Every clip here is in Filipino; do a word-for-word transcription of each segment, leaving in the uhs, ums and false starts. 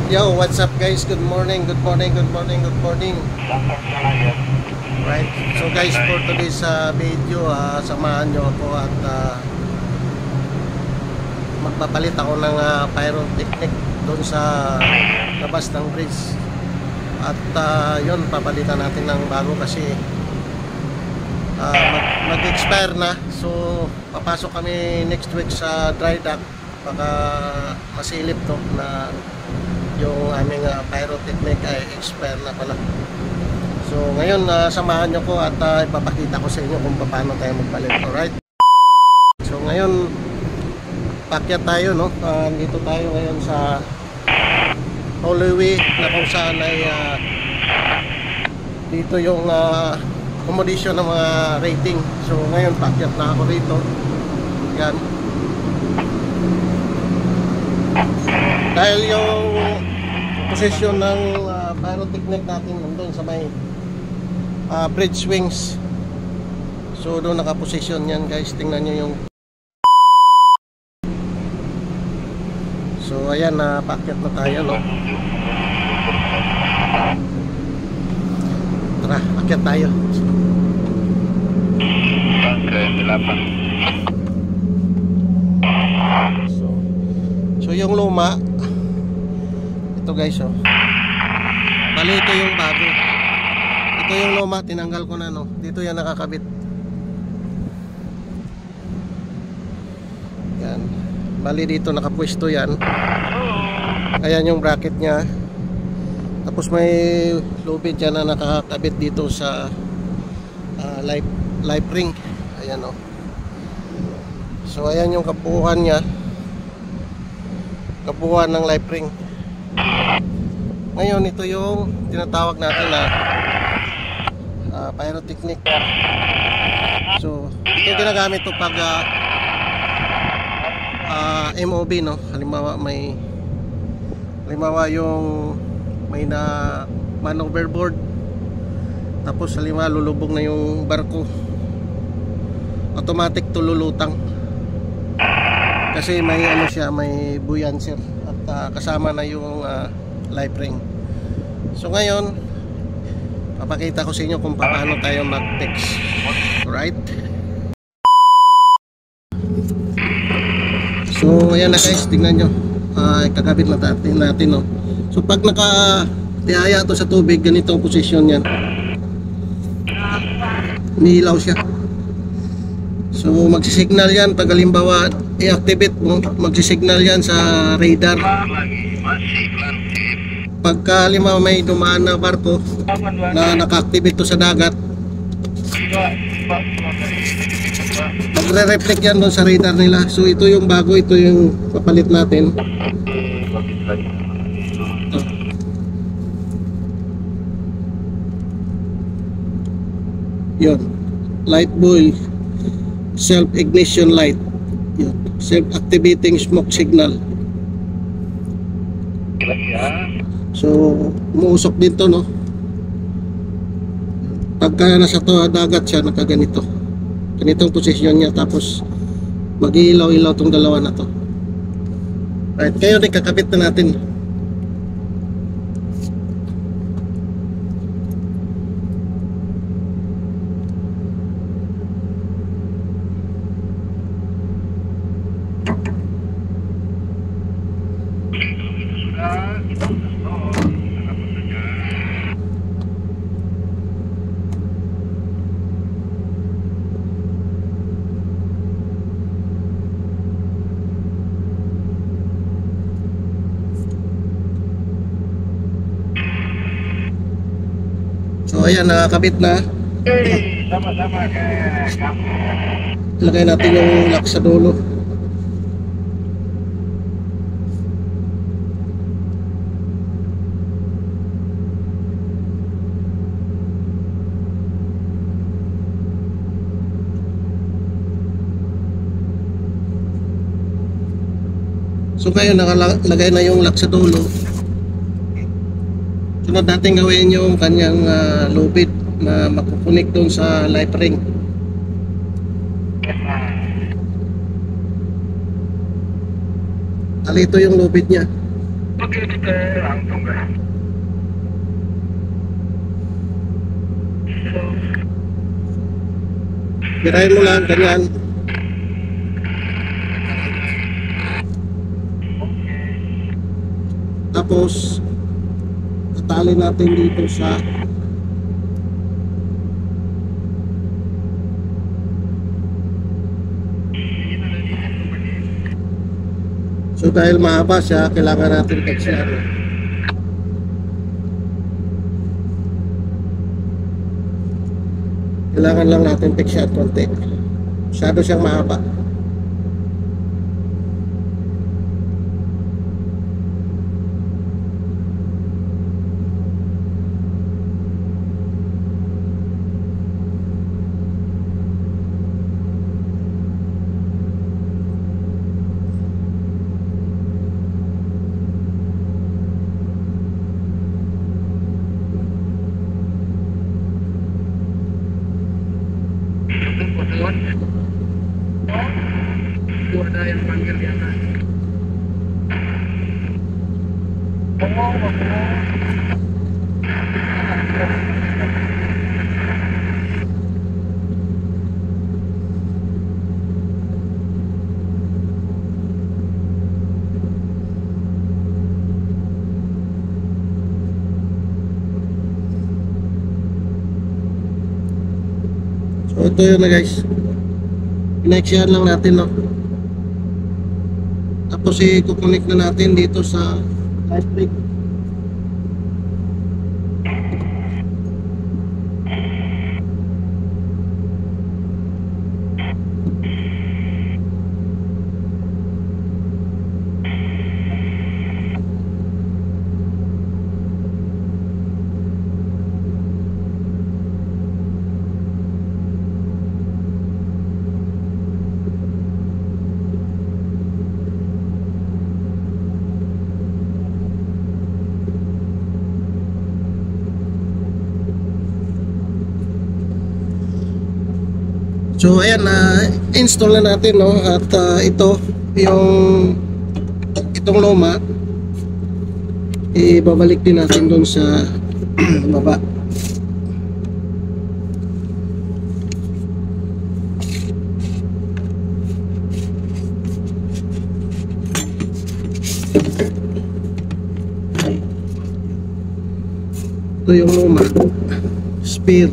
Yo, what's up guys? Good morning, good morning, good morning, good morning. Right. So guys, for today's uh, video, uh, samahan nyo ako at uh, magpapalit ako ng uh, pyrotechnic doon sa labas ng bridge. At uh, yun, papalitan natin ng bago kasi uh, mag-expire na. So papasok kami next week sa dry dock. Baka masilip to na yung aming uh, pyrotechnic ay expire na pala. So ngayon uh, samahan nyo ko at uh, ipapakita ko sa inyo kung paano tayo magpalit. Alright. So ngayon pakyat tayo, no? Uh, dito tayo ngayon sa Holloway na kung saan ay uh, dito yung uh, accommodation ng mga rating. So ngayon pakyat na ako rito. Yan. Dahil yung posisyon ng uh, pyrotechnic natin nandun sa may uh, bridge wings. So doon nakaposisyon yan guys. Tingnan nyo yung. So ayan, na uh, packet na tayo, no? Tara, packet tayo. So, so yung luma ito guys, oh. Bali ito yung bago. Ito yung luma, tinanggal ko na, no. Dito yan nakakabit. Yan. Bali dito nakapwesto yan. Ayan yung bracket nya. Tapos may lubid yan na nakakabit dito sa uh, live, live ring. Ayan, oh. So ayan yung kabuuan nya. Kabuuan ng live ring. Ngayon ito yung tinatawag natin na uh, pyrotechnic. So ito ginagamit to pag uh, uh, M O B, no? Halimbawa may halimbawa yung may na man overboard, tapos halimbawa lulubog na yung barko, automatic to lulutang kasi may ano siya, may buoyancy at uh, kasama na yung uh, live ring. So ngayon papakita ko sa inyo kung paano tayo mag-fix. Alright. So ayan na guys, tingnan nyo, uh, kakabit na natin, natin, no? So pag naka-tihaya to sa tubig, ganito ang posisyon yan, umiilaw siya. So magsisignal yan pag halimbawa i-activate mo, magsisignal yan sa radar. Pagka halimbawa may dumaan na barko na naka-activate to sa dagat, magre-reflect yan doon sa radar nila. So ito yung bago, ito yung papalit natin. Ito. Yun, light buoy, self-ignition light. Yun, self-activating smoke signal. So umuusok din to, no? Pagka nasa to dagat siya, nakaganito, ganitong posisyon niya, tapos mag-iilaw-ilaw tong dalawa na to. Right, kayo din kakabit na natin. So ayan, nakakabit na. Lagay natin yung lock sa dulo. So ngayon nakalagay na yung lock sa dulo. Sunod natin gawin yung kanyang uh, lubid na makukunik doon sa live ring. Alito yung lubid niya. Oke, kita langsung gas. Kirain mo lang, ganyan. Tapos, tatali natin dito sa so dahil mahaba siya, kailangan natin peksyan. Kailangan lang natin peksyan konti. Masyado siyang mahaba. Itu ada yang panggil di atas. So ito yun na guys. Pineksyan lang natin, no. Tapos i-connect na natin dito sa light rig. So ayan, na uh, install na natin, no, at uh, ito yung itong luma ibabalik din natin doon sa baba. Ito yung luma, spare.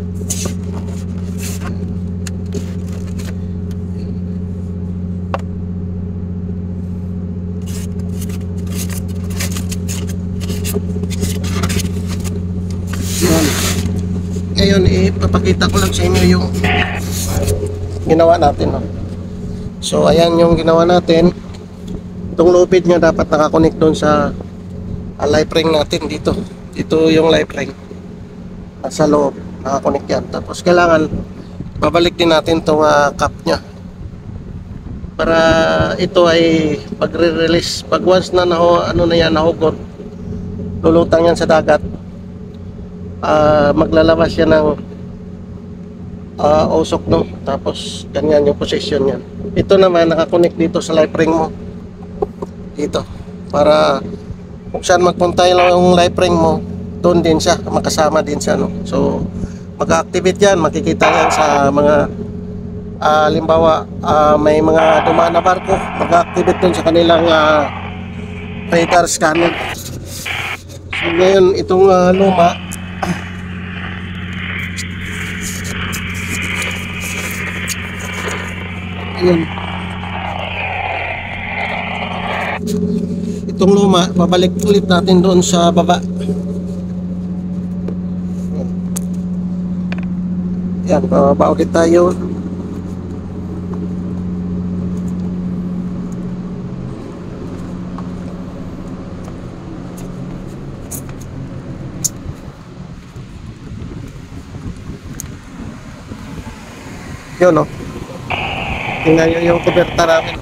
Ngayon, ipapakita ko lang sa inyo yung ginawa natin, no? So ayan yung ginawa natin. Itong lupit nya dapat nakakonect doon sa uh, live ring natin dito. Ito yung live ring nasa loob, nakakonect yan. Tapos kailangan babalik din natin itong uh, cap nya para ito ay pag-release. Pag once na naho, ano na yan, nahugot, lulutang yan sa dagat. Uh, maglalabas yan ng uh, usok, no? Tapos ganyan yung position niya. Ito naman nakakonect dito sa live ring mo dito, para kung saan magpunta yung live ring mo, doon din siya, makasama din siya, no? So mag-activate yan, makikita yan sa mga uh, limbawa uh, may mga dumaan na barko, mag-activate doon sa kanilang uh, radar scanner. So ngayon itong uh, luma, yun. Itong luma, babalik ulit natin doon sa baba. Yan, bababa ulit tayo. Yun, no? Tingnan nyo yung kuberta namin.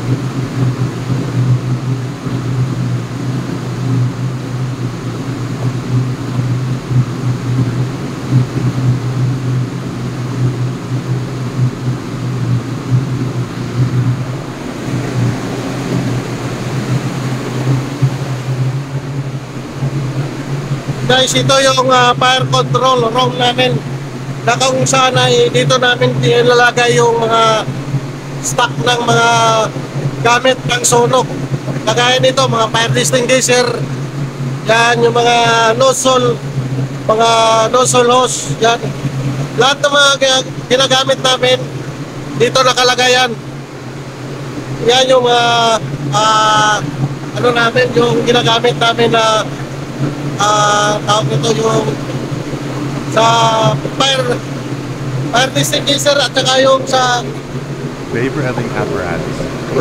Guys, ito yung uh, fire control room namin na kung saan ay dito namin nilalagay yung mga stock ng mga gamit ng sunog. Kagaya nito, mga fire extinguisher, yan, yung mga nozzle, mga nozzle hose, yan. Lahat ng mga ginagamit namin, dito nakalagay yan. Yan yung mga, uh, ano namin, yung ginagamit namin na Ah, uh, tawag nito yung sa fire fire extinguisher at saka yung sa vapor having apparatus.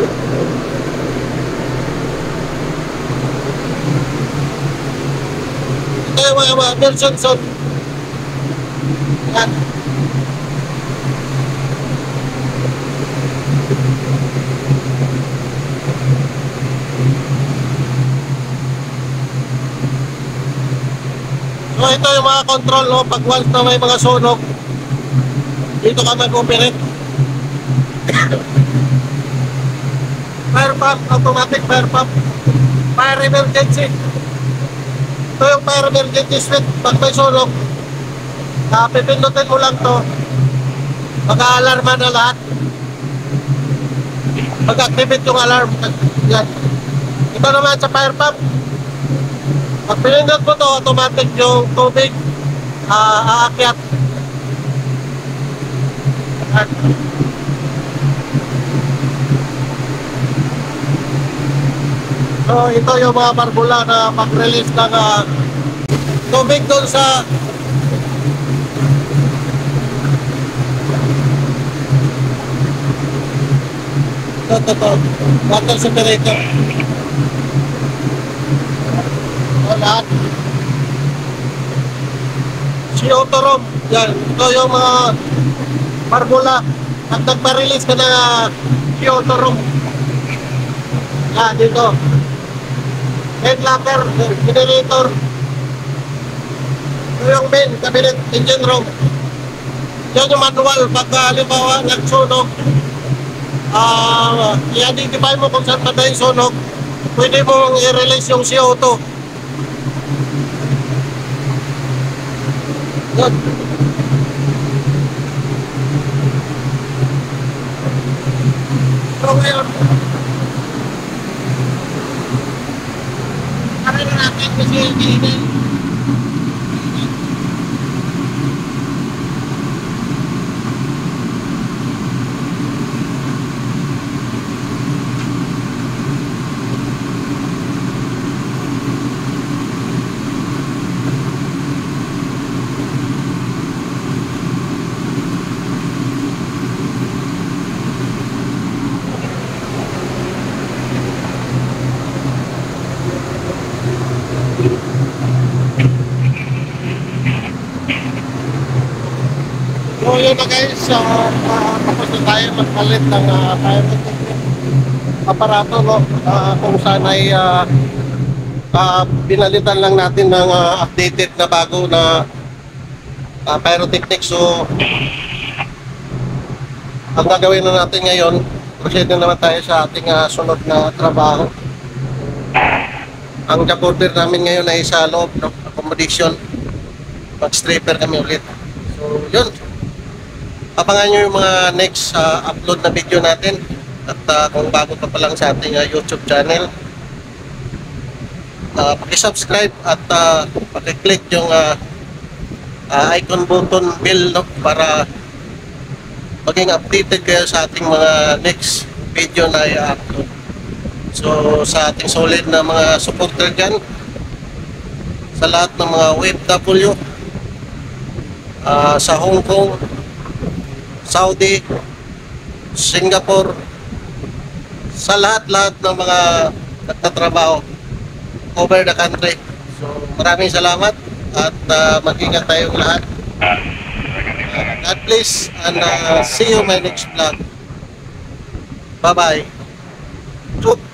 Ito yung mga, mga version son. Yan. So ito yung mga control, no? Pag once na may mga sunog, dito ka mag-operate. Fire pump, automatic fire pump, fire emergency. Ito yung fire emergency switch. Pag may sunog, uh, pipindutin mo lang to, mag-a-alarma na lahat. Mag-activate yung alarm. Yan. Ito naman sa fire pump, pag pinindot mo to, automatic yung tubig uh, aakyat. So ito yung mga barbula na mag-release ng uh, tubig doon sa ito, ito, ito, water separator. Lahat si Otorom, yan, ito yung mga barbula at nagpa-release ka na si Otorom. Yan, dito head locker, generator. Ito yung main cabinet engine room. Yan yung manual pagka halimbawa nagsunog, uh, i-identify mo kung saan banda yung sunog, pwede mong i-release yung C O two. Good. So ngayon, kami na natin kasi hindi so yun na guys, so, uh, tapos na tayo magpalit ng uh, pyrotechnic aparato, no? Uh, kung saan ay uh, uh, binalitan lang natin ng uh, updated na bago na uh, pyrotechnic. So ang gagawin na natin ngayon, proceed na naman tayo sa ating uh, sunod na trabaho. Ang job order namin ngayon ay sa loob ng accommodation, mag-stripper kami ulit. So yun, abangan nyo yung mga next uh, upload na video natin. At uh, kung bago pa pa lang sa ating uh, YouTube channel, uh, paki-subscribe at uh, paki-click yung uh, uh, icon button bell, no? Para maging updated kayo sa ating mga next video na i-upload. So sa ating solid na mga supporter dyan, sa lahat ng mga O F W uh, sa Hong Kong, Saudi, Singapore, sa lahat-lahat ng mga nagtatrabaho over the country. So maraming salamat at uh, mag-ingat tayong lahat. Uh, God bless and uh, see you my next vlog. Bye-bye. Shoot!